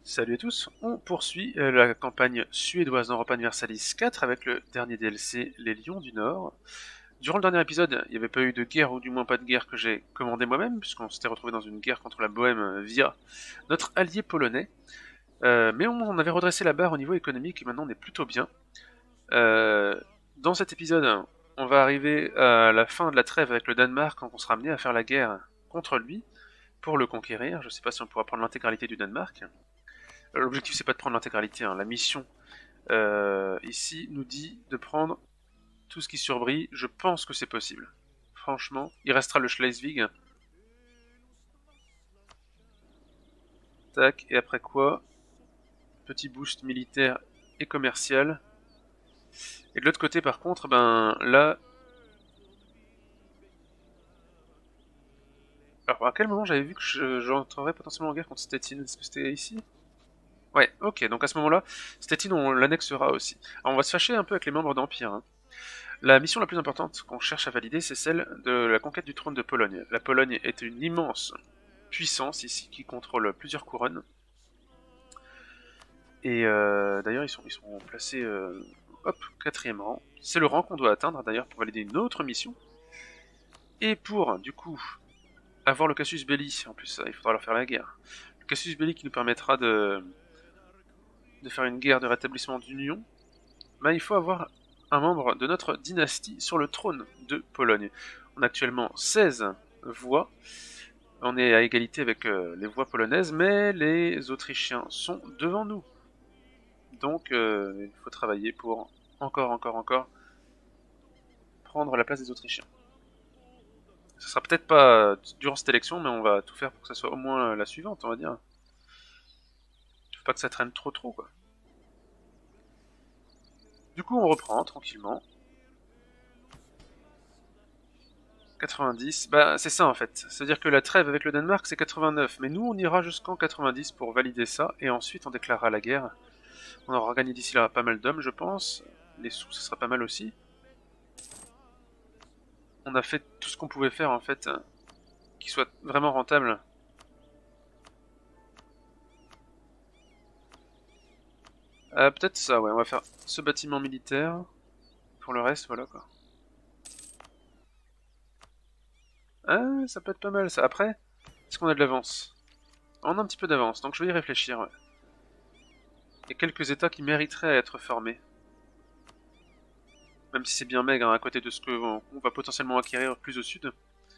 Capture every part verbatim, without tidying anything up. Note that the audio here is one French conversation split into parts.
Salut à tous, on poursuit euh, la campagne suédoise d'Europa Universalis quatre avec le dernier D L C, les Lions du Nord. Durant le dernier épisode, il n'y avait pas eu de guerre, ou du moins pas de guerre que j'ai commandé moi-même, puisqu'on s'était retrouvé dans une guerre contre la Bohème euh, via notre allié polonais. Euh, mais on, on avait redressé la barre au niveau économique et maintenant on est plutôt bien. Euh, dans cet épisode, on va arriver à la fin de la trêve avec le Danemark quand on sera amené à faire la guerre contre lui pour le conquérir. Je sais pas si on pourra prendre l'intégralité du Danemark. L'objectif c'est pas de prendre l'intégralité, hein. La mission euh, ici nous dit de prendre tout ce qui surbrille. Je pense que c'est possible. Franchement, il restera le Schleswig. Tac, et après quoi, petit boost militaire et commercial. Et de l'autre côté par contre, ben là... Alors à quel moment j'avais vu que j'entrerais potentiellement en guerre contre Stettin? Est-ce que c'était ici? Ouais, ok, donc à ce moment-là, Stettin on l'annexera aussi. Alors on va se fâcher un peu avec les membres d'Empire, hein. La mission la plus importante qu'on cherche à valider, c'est celle de la conquête du trône de Pologne. La Pologne est une immense puissance ici qui contrôle plusieurs couronnes. Et euh, d'ailleurs, ils sont, ils sont placés, euh, hop, quatrième rang. C'est le rang qu'on doit atteindre d'ailleurs pour valider une autre mission. Et pour, du coup, avoir le Casus Belli, en plus, il faudra leur faire la guerre. Le Casus Belli qui nous permettra de, de faire une guerre de rétablissement d'union. Ben, il faut avoir un membre de notre dynastie sur le trône de Pologne. On a actuellement seize voix. On est à égalité avec euh, les voix polonaises, mais les Autrichiens sont devant nous. Donc euh, il faut travailler pour encore, encore, encore prendre la place des Autrichiens. Ce sera peut-être pas durant cette élection, mais on va tout faire pour que ça soit au moins la suivante, on va dire. Faut pas que ça traîne trop trop, quoi. Du coup, on reprend tranquillement. quatre-vingt-dix, bah c'est ça en fait. C'est-à-dire que la trêve avec le Danemark c'est quatre-vingt-neuf, mais nous on ira jusqu'en quatre-vingt-dix pour valider ça, et ensuite on déclarera la guerre. On aura gagné d'ici là pas mal d'hommes je pense, les sous ce sera pas mal aussi. On a fait tout ce qu'on pouvait faire en fait, qui soit vraiment rentable. Euh, peut-être ça, ouais, on va faire ce bâtiment militaire. Pour le reste, voilà quoi. Ah, ça peut être pas mal ça. Après, est-ce qu'on a de l'avance? On a un petit peu d'avance, donc je vais y réfléchir, ouais. Il y a quelques états qui mériteraient à être formés. Même si c'est bien maigre, hein, à côté de ce qu'on va potentiellement acquérir plus au sud.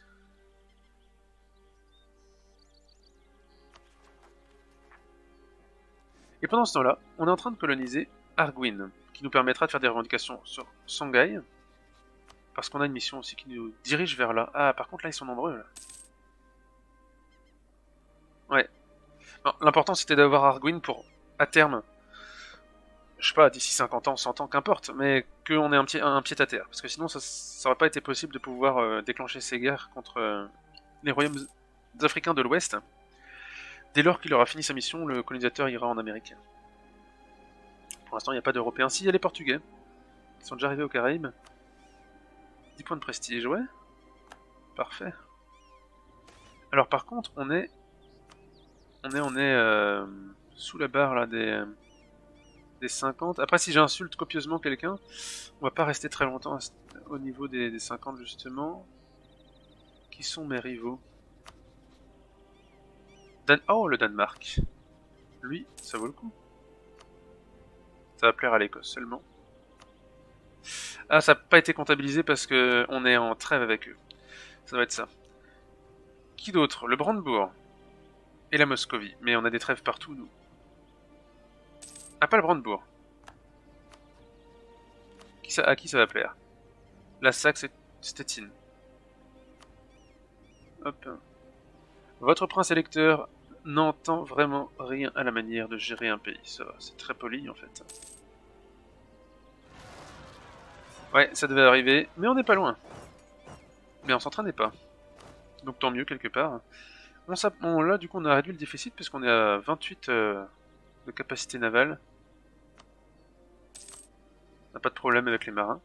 Et pendant ce temps-là, on est en train de coloniser Arguin, qui nous permettra de faire des revendications sur Shanghai. Parce qu'on a une mission aussi qui nous dirige vers là. Ah, par contre là, ils sont nombreux, là. Ouais. L'important c'était d'avoir Arguin pour, à terme, je sais pas, d'ici cinquante ans, cent ans, qu'importe, mais qu'on ait un pied, un pied à terre. Parce que sinon, ça, ça aurait pas été possible de pouvoir euh, déclencher ces guerres contre euh, les royaumes africains de l'Ouest. Dès lors qu'il aura fini sa mission, le colonisateur ira en Amérique. Pour l'instant, il n'y a pas d'Européens. Si, il y a les Portugais, qui sont déjà arrivés aux Caraïbes. dix points de prestige, ouais. Parfait. Alors par contre, on est... On est, on est euh, sous la barre là des... des cinquante. Après, si j'insulte copieusement quelqu'un, on va pas rester très longtemps au niveau des, des cinquante justement. Qui sont mes rivaux? Dan Oh, le Danemark. Lui, ça vaut le coup. Ça va plaire à l'Écosse seulement. Ah, ça n'a pas été comptabilisé parce que on est en trêve avec eux. Ça va être ça. Qui d'autre? Le Brandebourg. Et la Moscovie. Mais on a des trêves partout, nous. Ah, pas le Brandebourg. Qui ça, à qui ça va plaire? La Saxe et Stettin. Hop. Votre prince électeur n'entend vraiment rien à la manière de gérer un pays. Ça va, c'est très poli en fait. Ouais, ça devait arriver, mais on n'est pas loin. Mais on s'entraînait pas. Donc tant mieux quelque part. On, on là du coup on a réduit le déficit puisqu'on est à vingt-huit euh, de capacité navale. On n'a pas de problème avec les marins.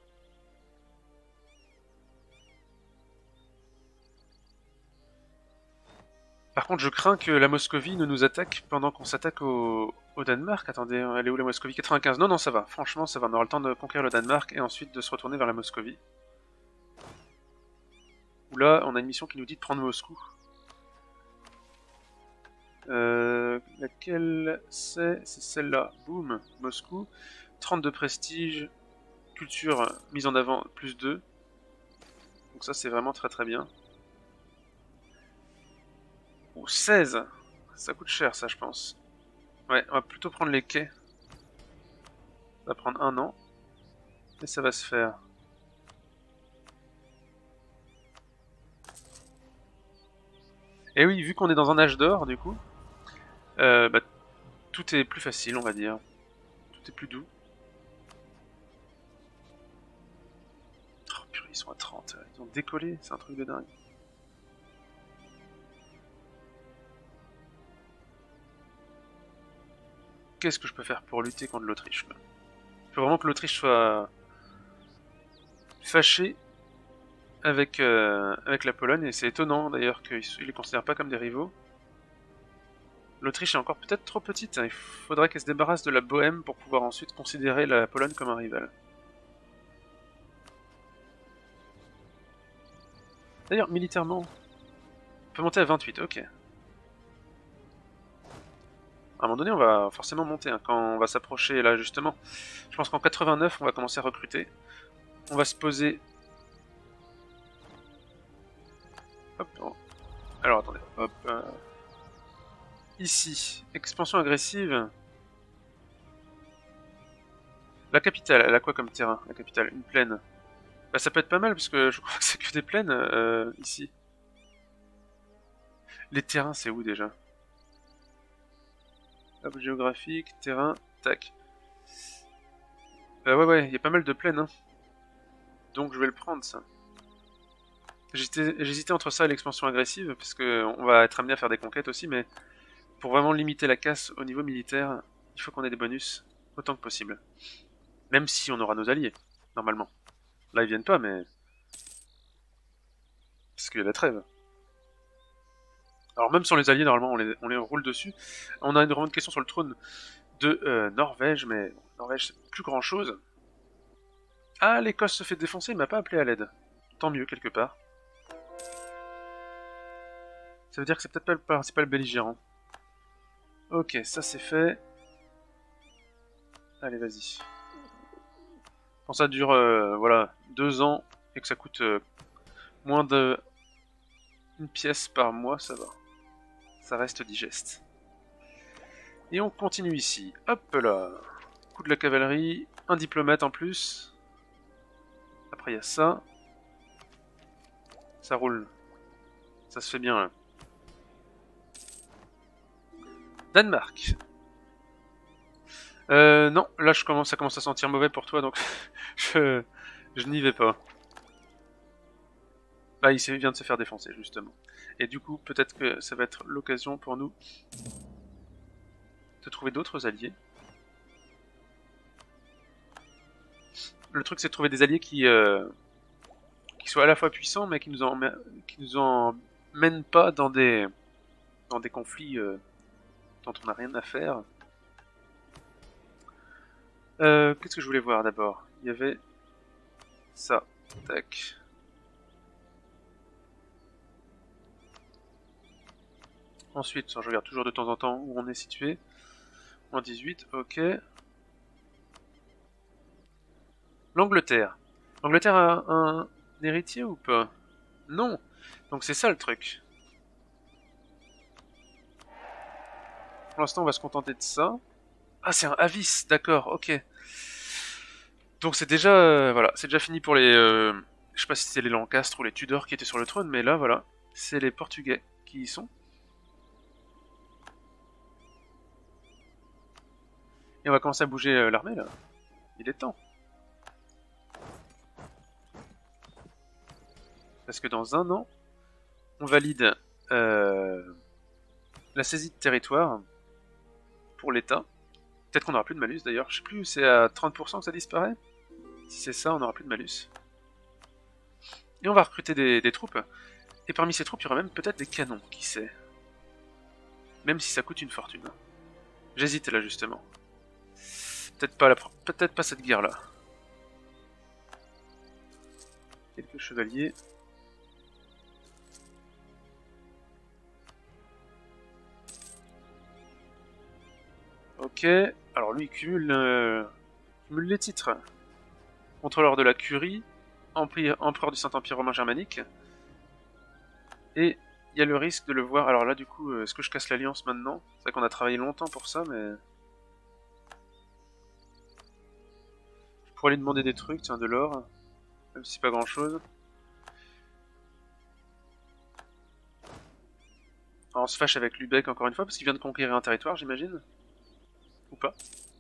Par contre, je crains que la Moscovie ne nous attaque pendant qu'on s'attaque au... au Danemark. Attendez, elle est où la Moscovie? quatre-vingt-quinze. Non, non, ça va. Franchement, ça va. On aura le temps de conquérir le Danemark et ensuite de se retourner vers la Moscovie. Où là, on a une mission qui nous dit de prendre Moscou. Euh, laquelle c'est? C'est celle-là. Boum, Moscou. trente de prestige. Culture mise en avant, plus deux. Donc ça, c'est vraiment très très bien. Oh, seize. Ça coûte cher, ça, je pense. Ouais, on va plutôt prendre les quais. Ça va prendre un an. Et ça va se faire. Et oui, vu qu'on est dans un âge d'or, du coup, euh, bah, tout est plus facile, on va dire. Tout est plus doux. Oh purée, ils sont à trente. Ils ont décollé, c'est un truc de dingue. Qu'est-ce que je peux faire pour lutter contre l'Autriche? Il faut vraiment que l'Autriche soit fâchée avec, euh, avec la Pologne, et c'est étonnant d'ailleurs qu'ils ne les considèrent pas comme des rivaux. L'Autriche est encore peut-être trop petite, hein. Il faudrait qu'elle se débarrasse de la Bohème pour pouvoir ensuite considérer la Pologne comme un rival. D'ailleurs, militairement, on peut monter à vingt-huit, ok. À un moment donné, on va forcément monter, hein, quand on va s'approcher, là, justement. Je pense qu'en quatre-vingt-neuf, on va commencer à recruter. On va se poser... Hop, oh. Alors, attendez, hop... Euh... Ici, expansion agressive. La capitale, elle a quoi comme terrain, la capitale? Une plaine. Bah ça peut être pas mal, parce que je crois que c'est que des plaines, euh, ici. Les terrains, c'est où, déjà? Hop, géographique, terrain, tac. Euh, ouais, ouais, il y a pas mal de plaines, hein. Donc je vais le prendre, ça. J'hésitais entre ça et l'expansion agressive, parce que on va être amené à faire des conquêtes aussi, mais pour vraiment limiter la casse au niveau militaire, il faut qu'on ait des bonus autant que possible. Même si on aura nos alliés, normalement. Là, ils viennent pas, mais... Parce qu'il y a la trêve. Alors même sans les alliés, normalement, on les, on les roule dessus. On a une vraiment une question sur le trône de euh, Norvège, mais Norvège, c'est plus grand-chose. Ah, l'Écosse se fait défoncer, il m'a pas appelé à l'aide. Tant mieux, quelque part. Ça veut dire que c'est peut-être pas le principal belligérant. Ok, ça c'est fait. Allez, vas-y. Quand ça dure, euh, voilà, deux ans, et que ça coûte euh, moins de une pièce par mois, ça va. Ça reste digeste. Et on continue ici. Hop là. Coup de la cavalerie, un diplomate en plus. Après il y a ça. Ça roule. Ça se fait bien là. Danemark. Euh, non, là je commence, ça commence à sentir mauvais pour toi, donc je, je n'y vais pas. Là, il vient de se faire défoncer, justement. Et du coup, peut-être que ça va être l'occasion pour nous de trouver d'autres alliés. Le truc, c'est de trouver des alliés qui, euh, qui soient à la fois puissants, mais qui nous en, qui nous emmènent pas dans des, dans des conflits euh, dont on n'a rien à faire. Euh, Qu'est-ce que je voulais voir d'abord? Il y avait ça. Tac. Ensuite, je regarde toujours de temps en temps où on est situé. En dix-huit, ok. L'Angleterre. L'Angleterre a un héritier ou pas? Non. Donc c'est ça le truc. Pour l'instant, on va se contenter de ça. Ah, c'est un Avis, d'accord, ok. Donc c'est déjà, euh, voilà, c'est déjà fini pour les, euh, je sais pas si c'est les Lancastres ou les Tudors qui étaient sur le trône, mais là, voilà, c'est les Portugais qui y sont. Et on va commencer à bouger euh, l'armée, là. Il est temps. Parce que dans un an, on valide euh, la saisie de territoire pour l'État. Peut-être qu'on n'aura plus de malus d'ailleurs. Je sais plus, c'est à trente pour cent que ça disparaît. Si c'est ça, on n'aura plus de malus. Et on va recruter des, des troupes. Et parmi ces troupes, il y aura même peut-être des canons, qui sait. Même si ça coûte une fortune. J'hésite là justement. Peut-être pas, la... peut-être pas cette guerre là. Quelques chevaliers. Ok, alors lui il cumule, euh... cumule les titres. Contrôleur de la curie, empereur du Saint-Empire romain germanique. Et il y a le risque de le voir... Alors là du coup, est-ce que je casse l'alliance maintenant? C'est vrai qu'on a travaillé longtemps pour ça, mais... Je pourrais lui demander des trucs, tiens, de l'or. Même si c'est pas grand-chose. On se fâche avec Lübeck encore une fois, parce qu'il vient de conquérir un territoire, j'imagine. Ou pas.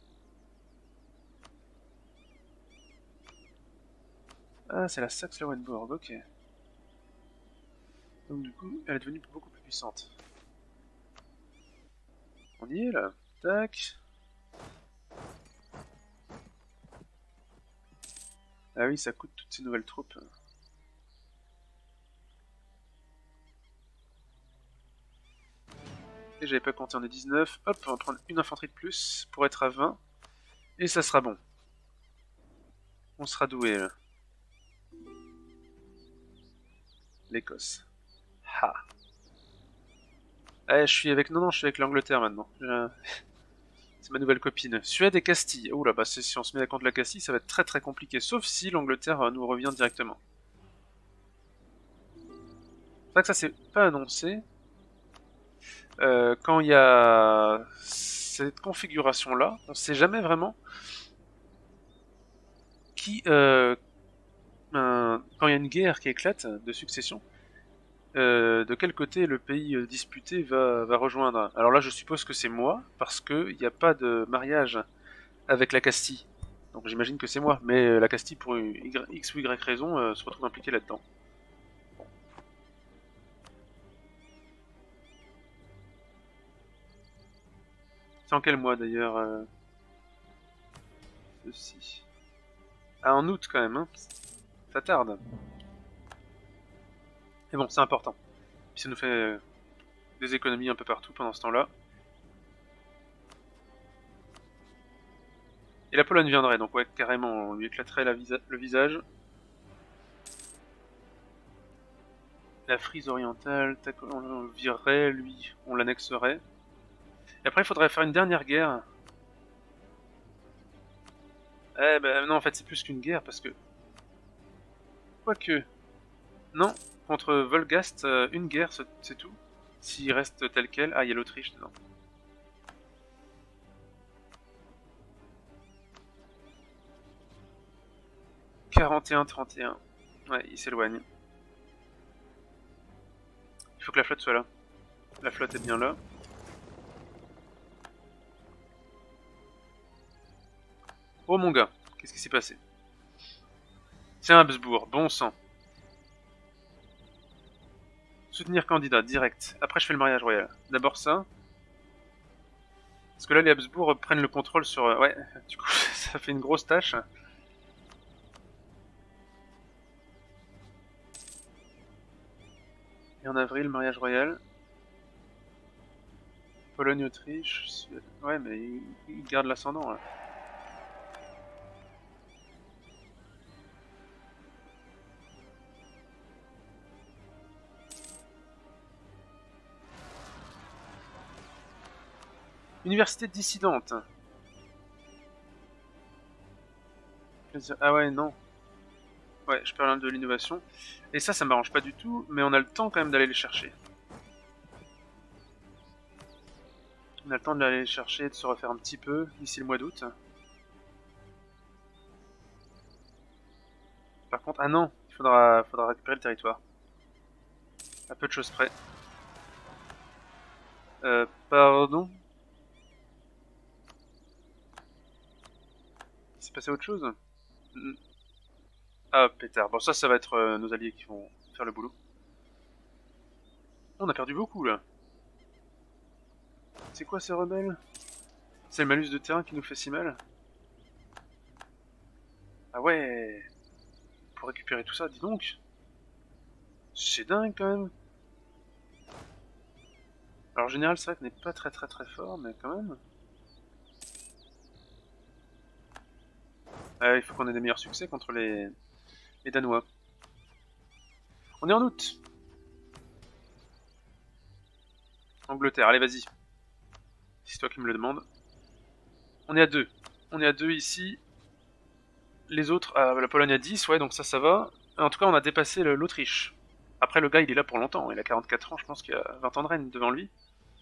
Ah, c'est la Saxe-Lauenbourg, ok. Donc du coup, elle est devenue beaucoup plus puissante. On y est là. Tac. Ah oui, ça coûte toutes ces nouvelles troupes. Et j'avais pas compté, on est dix-neuf. Hop, on va prendre une infanterie de plus pour être à vingt. Et ça sera bon. On sera doué là. L'Écosse. Ha. Eh, je suis avec... Non, non, je suis avec l'Angleterre maintenant. Je... C'est ma nouvelle copine. Suède et Castille. Oh là, bah si on se met contre la Castille, ça va être très très compliqué. Sauf si l'Angleterre nous revient directement. C'est vrai que ça c'est pas annoncé. Euh, quand il y a cette configuration-là, on sait jamais vraiment qui... Euh, un... Quand il y a une guerre qui éclate de succession, Euh, de quel côté le pays euh, disputé va, va rejoindre. Alors là, je suppose que c'est moi, parce qu'il n'y a pas de mariage avec la Castille. Donc j'imagine que c'est moi, mais euh, la Castille, pour une y, X ou Y raison, euh, se retrouve impliquée là-dedans. Bon. C'est en quel mois d'ailleurs euh... Ceci. Ah, en août quand même, hein. Ça tarde. Mais bon, c'est important. Puis ça nous fait euh, des économies un peu partout pendant ce temps-là. Et la Pologne viendrait, donc ouais, carrément, on lui éclaterait la visa le visage. La Frise orientale, on le virerait, lui, on l'annexerait. Et après, il faudrait faire une dernière guerre. Eh ben non, en fait, c'est plus qu'une guerre, parce que... Quoique... Non, contre Volgast, euh, une guerre, c'est tout. S'il reste tel quel... Ah, il y a l'Autriche dedans. quarante et un trente et un. Ouais, il s'éloigne. Il faut que la flotte soit là. La flotte est bien là. Oh mon gars, qu'est-ce qui s'est passé? Tiens, Habsbourg, bon sang. Soutenir candidat, direct. Après, je fais le mariage royal. D'abord ça. Parce que là, les Habsbourg prennent le contrôle sur... Ouais, du coup, ça fait une grosse tâche. Et en avril, mariage royal. Pologne, Autriche, Suède. Ouais, mais ils il gardent l'ascendant, là. Université dissidente. Ah ouais, non. Ouais, je parle de l'innovation. Et ça, ça m'arrange pas du tout, mais on a le temps quand même d'aller les chercher. On a le temps d'aller les chercher, de se refaire un petit peu, d'ici le mois d'août. Par contre, ah non, il faudra, faudra récupérer le territoire. À peu de choses près. Euh, pardon? Il s'est passé autre chose? Ah, pétard. Bon, ça, ça va être euh, nos alliés qui vont faire le boulot. On a perdu beaucoup, là. C'est quoi ces rebelles? C'est le malus de terrain qui nous fait si mal? Ah ouais. Pour récupérer tout ça, dis donc. C'est dingue, quand même. Alors, en général, c'est vrai qu'on n'est pas très très très fort, mais quand même. Euh, il faut qu'on ait des meilleurs succès contre les, les Danois. On est en août. Angleterre, allez, vas-y. C'est toi qui me le demandes. On est à deux. On est à deux ici. Les autres, euh, la Pologne à dix, ouais, donc ça, ça va. En tout cas, on a dépassé l'Autriche. Après, le gars, il est là pour longtemps. Il a quarante-quatre ans, je pense qu'il a vingt ans de règne devant lui.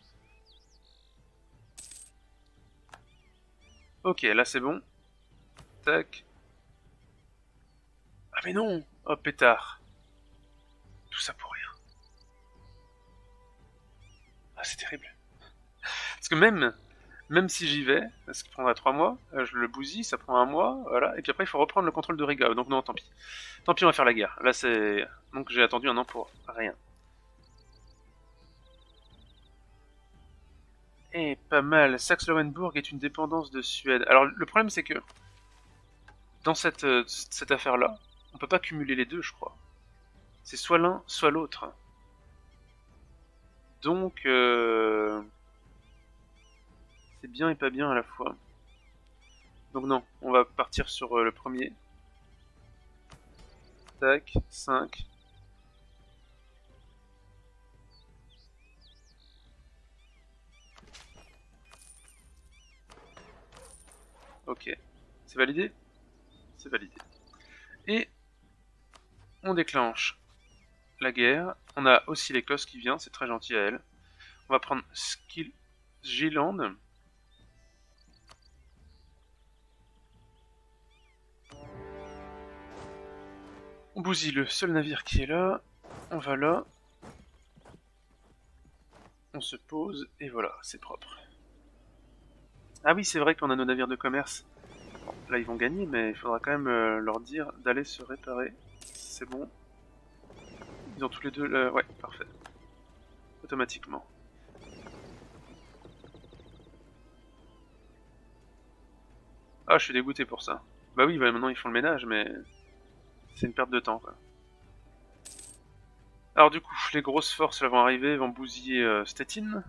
Ok, là, c'est bon. Tac. Ah, mais non! Oh, pétard. Tout ça pour rien. Ah, c'est terrible. Parce que même, même si j'y vais, ce qui prendra trois mois, euh, je le bousille, ça prend un mois, voilà, et puis après il faut reprendre le contrôle de Riga, donc non, tant pis. Tant pis, on va faire la guerre. Là, c'est... Donc j'ai attendu un an pour rien. Et pas mal. Saxe-Lauenbourg est une dépendance de Suède. Alors le problème c'est que, dans cette, euh, cette affaire-là, on peut pas cumuler les deux, je crois. C'est soit l'un, soit l'autre. Donc, euh... c'est bien et pas bien à la fois. Donc non, on va partir sur euh, le premier. Tac, cinq. Ok. C'est validé? C'est validé. Et on déclenche la guerre. On a aussi l'Écosse qui vient, c'est très gentil à elle. On va prendre Skilland. On bousille le seul navire qui est là. On va là. On se pose et voilà, c'est propre. Ah oui, c'est vrai qu'on a nos navires de commerce. Bon, là, ils vont gagner, mais il faudra quand même euh, leur dire d'aller se réparer. C'est bon. Ils ont tous les deux... Le... Ouais, parfait. Automatiquement. Ah, je suis dégoûté pour ça. Bah oui, bah maintenant ils font le ménage, mais... c'est une perte de temps, quoi. Alors du coup, les grosses forces là vont arriver, vont bousiller euh, Stettin.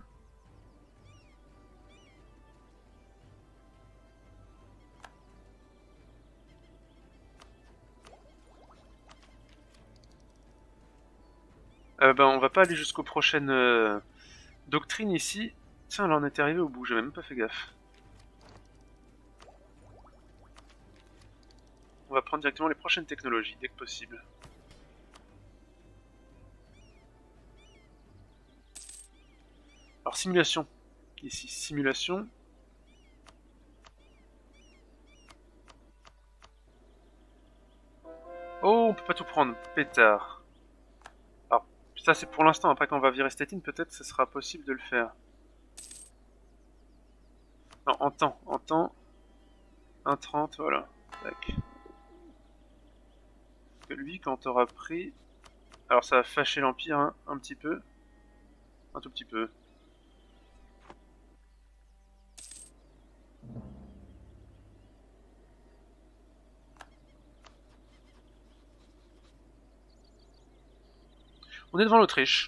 Euh, ben, on va pas aller jusqu'aux prochaines euh, doctrines ici. Tiens, là on était arrivé au bout, j'ai même pas fait gaffe. On va prendre directement les prochaines technologies, dès que possible. Alors, simulation. Ici, simulation. Oh, on peut pas tout prendre. Pétard. Alors, ça c'est pour l'instant. Après, quand on va virer Stettin, peut-être ce sera possible de le faire. Non, en temps. En temps. un trente, voilà. Tac. Parce que lui, quand on aura pris... Alors, ça va fâcher l'Empire, hein, un petit peu. Un tout petit peu. On est devant l'Autriche.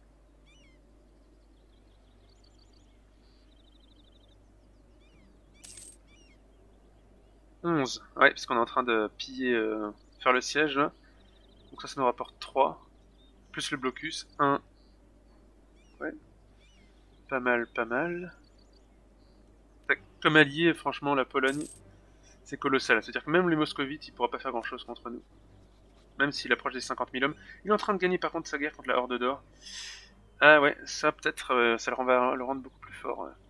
onze. Ouais, parce qu'on est en train de piller, euh, faire le siège, là. Donc ça, ça nous rapporte trois. Plus le blocus, un. Ouais. Pas mal, pas mal. Comme allié, franchement, la Pologne, c'est colossal. C'est-à-dire que même les moscovites, il pourra pas faire grand-chose contre nous. Même s'il approche des cinquante mille hommes. Il est en train de gagner par contre sa guerre contre la Horde d'Or. Ah ouais, ça peut-être, euh, ça le, va le rendre beaucoup plus fort. Ouais.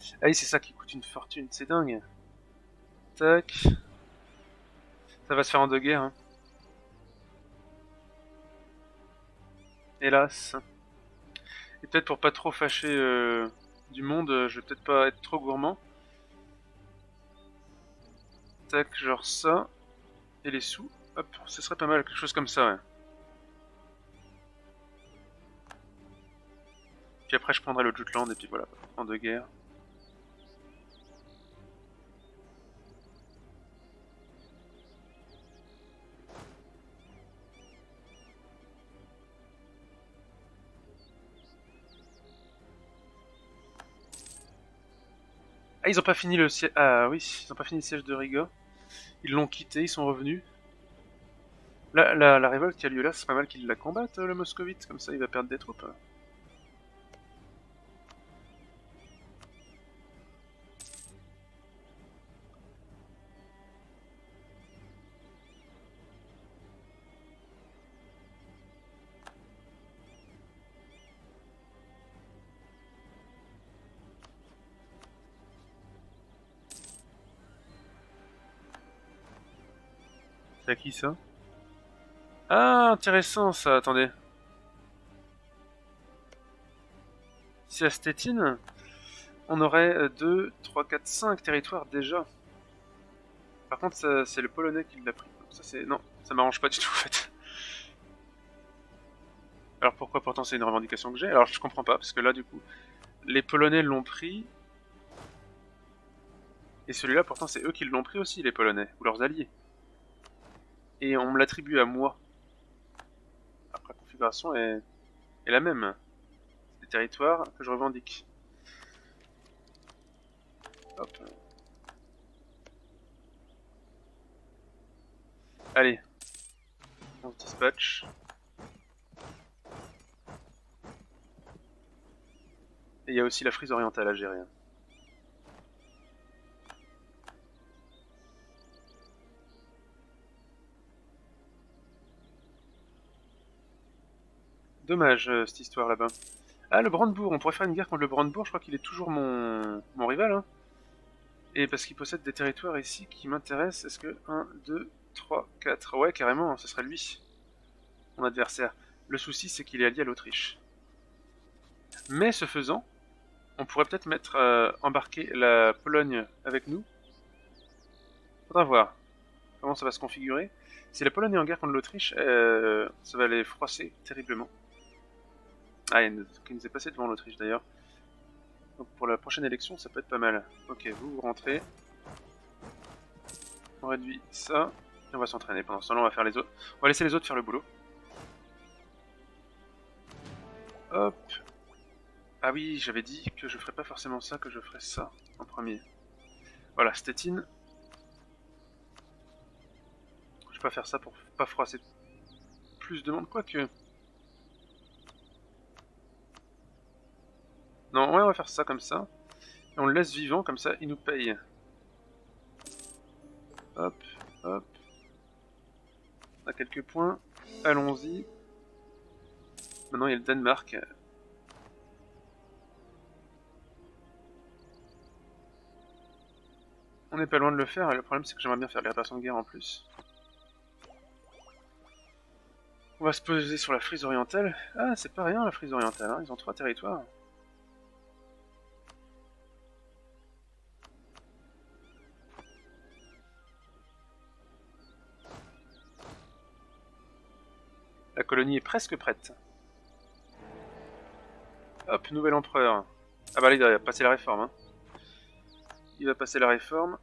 Ah oui, c'est ça qui coûte une fortune, c'est dingue. Tac. Ça va se faire en deux guerres. Hein. Hélas. Et peut-être pour pas trop fâcher euh, du monde, euh, je vais peut-être pas être trop gourmand. Tac, genre ça. Et les sous. Hop, ce serait pas mal, quelque chose comme ça, ouais. Puis après, je prendrai le Jutland et puis voilà, en deux guerres. Ah, ils ont pas fini le siège. Ah oui, ils ont pas fini le siège de Riga. Ils l'ont quitté, ils sont revenus. La, la, la révolte qui a lieu là, c'est pas mal qu'ils la combattent, le moscovite, comme ça il va perdre des troupes. C'est à qui ça? Ah, intéressant ça, attendez. Si à Stettin, on aurait deux, trois, quatre, cinq territoires déjà. Par contre, c'est le Polonais qui l'a pris. Ça, c'est... Non, ça m'arrange pas du tout en fait. Alors pourquoi pourtant c'est une revendication que j'ai? Alors je comprends pas, parce que là du coup, les Polonais l'ont pris. Et celui-là pourtant c'est eux qui l'ont pris aussi, les Polonais, ou leurs alliés. Et on me l'attribue à moi. Alors la configuration est, est la même. C'est des territoires que je revendique. Hop. Allez. On se dispatch. Et il y a aussi la Frise orientale à gérer. Dommage, euh, cette histoire là-bas. Ah, le Brandebourg, on pourrait faire une guerre contre le Brandebourg, je crois qu'il est toujours mon, mon rival. Hein. Et parce qu'il possède des territoires ici qui m'intéressent, est-ce que un, deux, trois, quatre... Ouais, carrément, ce serait lui, mon adversaire. Le souci, c'est qu'il est allié à l'Autriche. Mais ce faisant, on pourrait peut-être mettre euh, embarquer la Pologne avec nous. Faudra voir comment ça va se configurer. Si la Pologne est en guerre contre l'Autriche, euh, ça va les froisser terriblement. Ah, il nous, qui nous est passé devant l'Autriche d'ailleurs. Donc pour la prochaine élection, ça peut être pas mal. Ok, vous, vous rentrez. On réduit ça. Et on va s'entraîner. Pendant ce temps-là, on va faire les autres. On va laisser les autres faire le boulot. Hop. Ah oui, j'avais dit que je ferais pas forcément ça, que je ferais ça en premier. Voilà, Stettin. Je vais pas faire ça pour pas froisser plus de monde, quoique. Non, ouais, on va faire ça comme ça. Et on le laisse vivant, comme ça, il nous paye. Hop, hop. On a quelques points. Allons-y. Maintenant, il y a le Danemark. On n'est pas loin de le faire, et le problème, c'est que j'aimerais bien faire les réparations de guerre en plus. On va se poser sur la Frise orientale. Ah, c'est pas rien, la Frise orientale, hein. Ils ont trois territoires. La colonie est presque prête. Hop, nouvel empereur. Ah bah là, il va passer la réforme. Hein. Il va passer la réforme.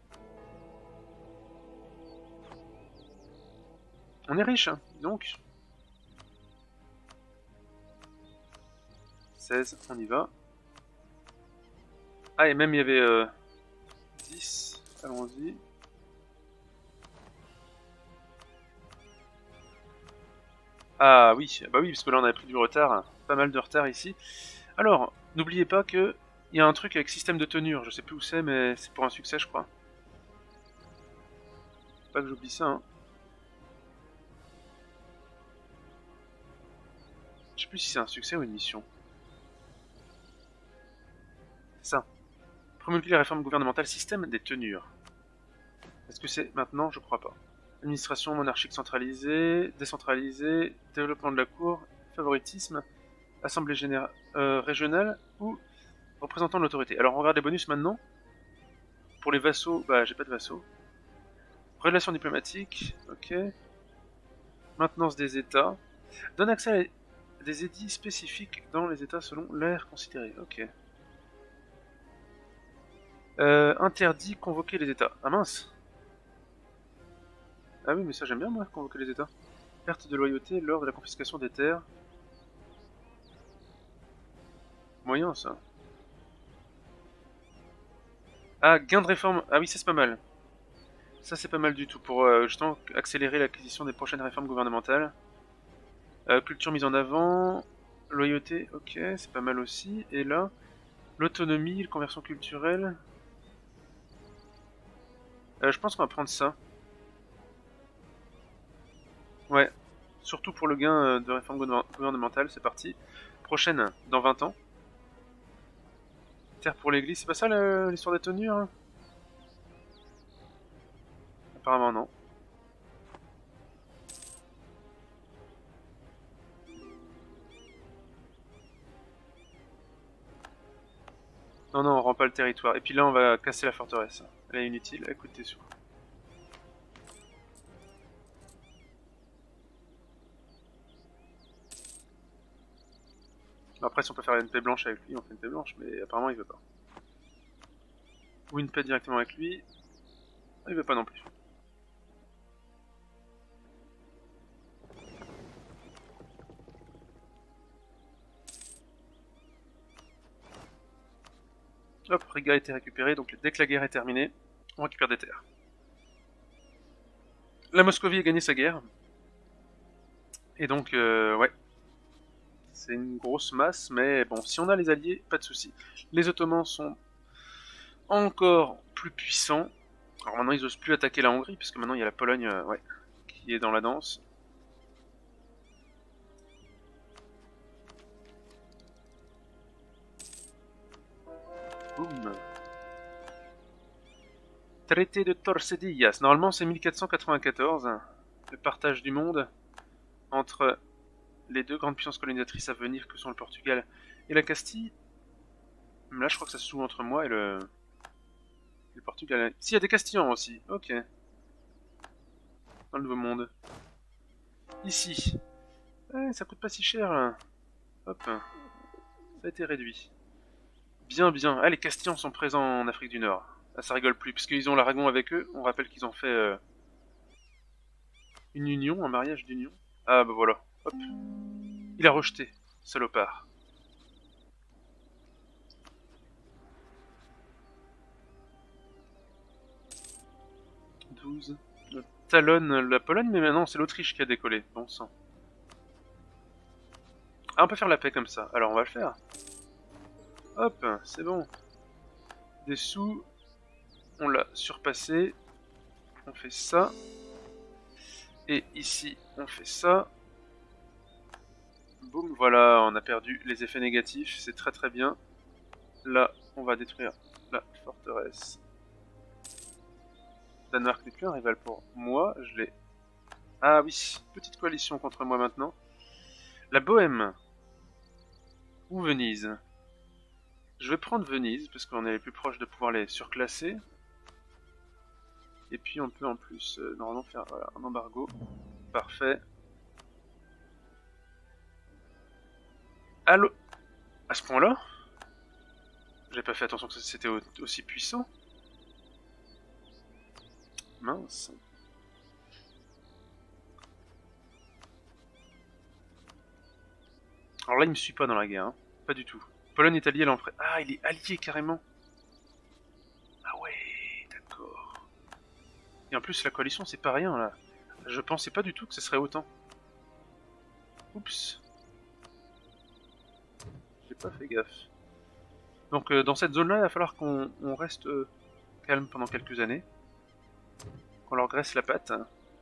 On est riche, hein, donc. seize, on y va. Ah, et même il y avait euh, dix. Allons-y. Ah oui, bah oui, parce que là on avait pris du retard. Pas mal de retard ici. Alors, n'oubliez pas que il y a un truc avec système de tenure. Je sais plus où c'est, mais c'est pour un succès, je crois. Faut pas que j'oublie ça, hein. Je sais plus si c'est un succès ou une mission. C'est ça. Promulguer les réformes gouvernementales, système des tenures. Est-ce que c'est maintenant? Je crois pas. Administration monarchique centralisée, décentralisée, développement de la cour, favoritisme, assemblée générale euh, régionale ou représentant de l'autorité. Alors on regarde les bonus maintenant. Pour les vassaux, bah j'ai pas de vassaux. Relations diplomatiques, ok. Maintenance des États. Donne accès à des édits spécifiques dans les États selon l'ère considérée, ok. Euh, interdit convoquer les États. Ah mince. Ah oui, mais ça j'aime bien moi, convoquer les États. Perte de loyauté lors de la confiscation des terres. Moyen ça. Ah, gain de réforme. Ah oui, ça c'est pas mal. Ça c'est pas mal du tout pour euh, justement accélérer l'acquisition des prochaines réformes gouvernementales. Euh, culture mise en avant. Loyauté, ok, c'est pas mal aussi. Et là, l'autonomie, la conversion culturelle. Euh, je pense qu'on va prendre ça. Ouais. Surtout pour le gain euh, de réforme gouvernementale, c'est parti. Prochaine, dans vingt ans. Terre pour l'église, c'est pas ça l'histoire des tenues hein? Apparemment non. Non, non, on rend pas le territoire. Et puis là, on va casser la forteresse. Elle est inutile, elle coûte des sous. Après, si on peut faire une paix blanche avec lui, on fait une paix blanche, mais apparemment, il veut pas. Ou une paix directement avec lui. Il veut pas non plus. Hop, Riga a été récupéré, donc dès que la guerre est terminée, on récupère des terres. La Moscovie a gagné sa guerre. Et donc, euh, ouais. C'est une grosse masse, mais bon, si on a les alliés, pas de soucis. Les Ottomans sont encore plus puissants. Alors maintenant, ils osent plus attaquer la Hongrie, puisque maintenant il y a la Pologne, euh, ouais, qui est dans la danse. Boum. Traité de Tordesillas. Normalement, c'est mille quatre cent quatre-vingt-quatorze. Le partage du monde entre les deux grandes puissances colonisatrices à venir que sont le Portugal et la Castille. Là, je crois que ça se joue entre moi et le, le Portugal. Si, il y a des Castillans aussi. Ok. Dans le Nouveau Monde. Ici. Eh, ça coûte pas si cher, là. Hop. Ça a été réduit. Bien, bien. Ah, les Castillans sont présents en Afrique du Nord. Ah, ça rigole plus, puisqu'ils ont l'Aragon avec eux. On rappelle qu'ils ont fait euh, une union, un mariage d'union. Ah, bah voilà. Hop. Il a rejeté, salopard. douze. Talonne la Pologne, mais maintenant c'est l'Autriche qui a décollé. Bon sang. Ah, on peut faire la paix comme ça. Alors on va le faire. Hop, c'est bon. Des sous. On l'a surpassé. On fait ça. Et ici, on fait ça. Boum, voilà, on a perdu les effets négatifs. C'est très très bien. Là, on va détruire la forteresse. Danemark n'est plus un rival pour moi. Je l'ai. Ah oui, petite coalition contre moi maintenant. La Bohème. Ou Venise. Je vais prendre Venise, parce qu'on est les plus proches de pouvoir les surclasser. Et puis on peut en plus, euh, normalement, faire voilà, un embargo. Parfait. Allô? À ce point-là? J'ai pas fait attention que c'était aussi puissant. Mince. Alors là, il me suit pas dans la guerre, hein. Pas du tout. Pologne est alliée à l'empereur. Ah, il est allié carrément. Ah ouais, d'accord. Et en plus, la coalition, c'est pas rien, là. Je pensais pas du tout que ce serait autant. Oups. J'ai pas fait gaffe. Donc, euh, dans cette zone-là, il va falloir qu'on reste euh, calme pendant quelques années. Qu'on leur graisse la patte.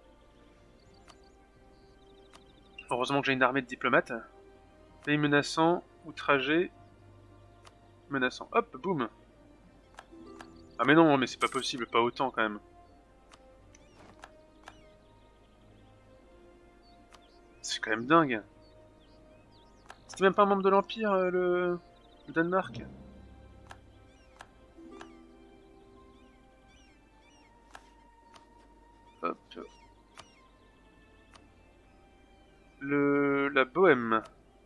Heureusement que j'ai une armée de diplomates. Pays menaçant, outragé, menaçant. Hop, boum. Ah mais non, mais c'est pas possible, pas autant quand même. C'est quand même dingue. C'était même pas un membre de l'Empire, euh, le... le Danemark. Hop. Le... la Bohème.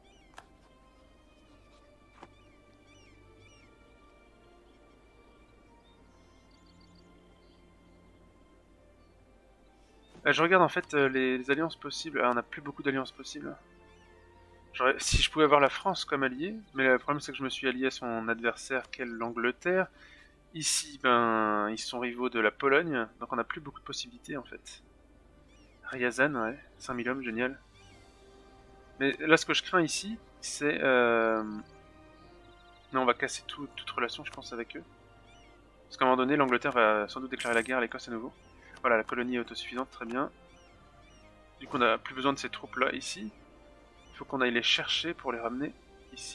Euh, je regarde en fait euh, les, les alliances possibles. Ah, on n'a plus beaucoup d'alliances possibles. Si je pouvais avoir la France comme allié, mais le problème c'est que je me suis allié à son adversaire qu'est l'Angleterre. Ici, ben, ils sont rivaux de la Pologne, donc on n'a plus beaucoup de possibilités en fait. Ryazan, ouais, cinq mille hommes, génial. Mais là, ce que je crains ici, c'est... Euh... Non, on va casser tout, toute relation, je pense, avec eux. Parce qu'à un moment donné, l'Angleterre va sans doute déclarer la guerre à l'Écosse à nouveau. Voilà, la colonie est autosuffisante, très bien. Du coup, on n'a plus besoin de ces troupes-là ici. Il faut qu'on aille les chercher pour les ramener ici.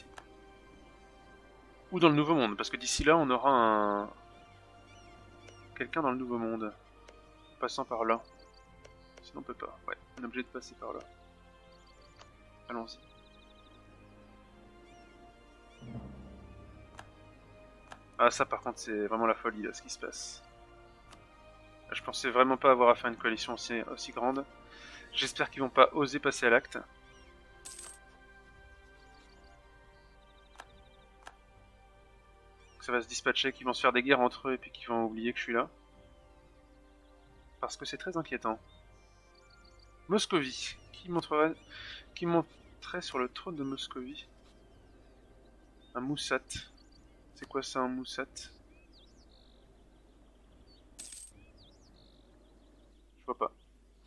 Ou dans le Nouveau Monde, parce que d'ici là, on aura un... quelqu'un dans le Nouveau Monde. Passant par là. Sinon on peut pas. Ouais, on est obligé de passer par là. Allons-y. Ah ça par contre c'est vraiment la folie là ce qui se passe. Je pensais vraiment pas avoir à faire une coalition aussi, aussi grande. J'espère qu'ils vont pas oser passer à l'acte. Ça va se dispatcher, qu'ils vont se faire des guerres entre eux et puis qu'ils vont oublier que je suis là. Parce que c'est très inquiétant. Moscovie. Qui montrerait, qui monterait sur le trône de Moscovie? Un Moussat. C'est quoi ça un Moussat? Je vois pas.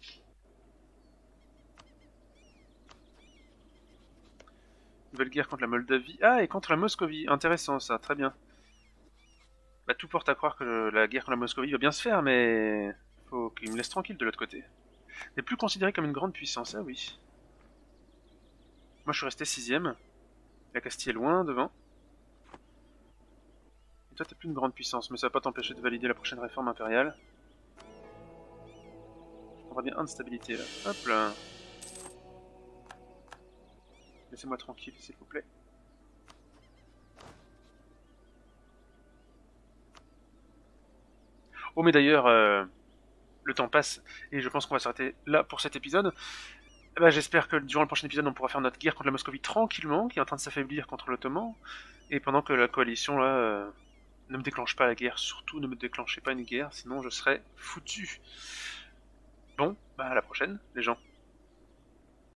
Nouvelle guerre contre la Moldavie. Ah, et contre la Moscovie. Intéressant ça, très bien. Bah, tout porte à croire que la guerre contre la Moscovie va bien se faire, mais... faut qu'il me laisse tranquille de l'autre côté. N'est plus considéré comme une grande puissance, ah oui. Moi je suis resté sixième. La Castille est loin devant. Et toi t'es plus une grande puissance, mais ça va pas t'empêcher de valider la prochaine réforme impériale. Je prendrai bien un de stabilité là. Hop là. Laissez-moi tranquille s'il vous plaît. Oh mais d'ailleurs, euh, le temps passe et je pense qu'on va s'arrêter là pour cet épisode. Bah, j'espère que durant le prochain épisode on pourra faire notre guerre contre la Moscovie tranquillement, qui est en train de s'affaiblir contre l'Ottoman. Et pendant que la coalition là... Euh, ne me déclenche pas la guerre, surtout ne me déclenchez pas une guerre, sinon je serai foutu. Bon, bah à la prochaine les gens.